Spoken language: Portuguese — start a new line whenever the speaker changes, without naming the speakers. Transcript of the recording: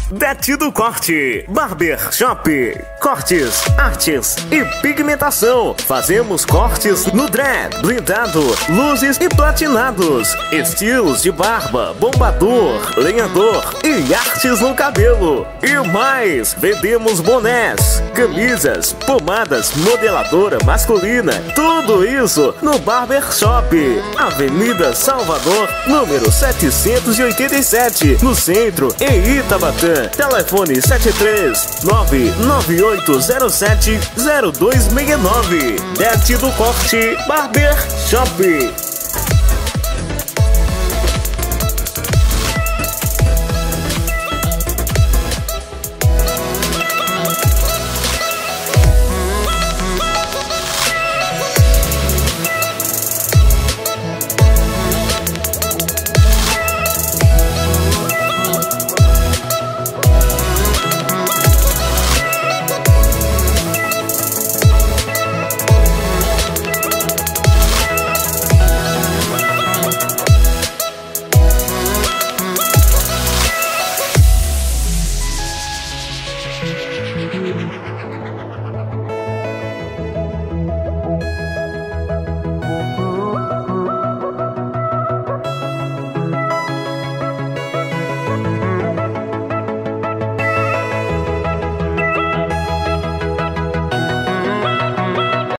Det do Corte, Barber Shop, cortes, artes e pigmentação. Fazemos cortes no dread, blindado, luzes e platinados, estilos de barba, bombador, lenhador e artes no cabelo. E mais, vendemos bonés, camisas, pomadas, modeladora masculina, tudo isso no Barber Shop, Avenida Salvador, número 787, no centro, em Itabatã. Telefone 73998070269. Det do Corte, Barber Shop.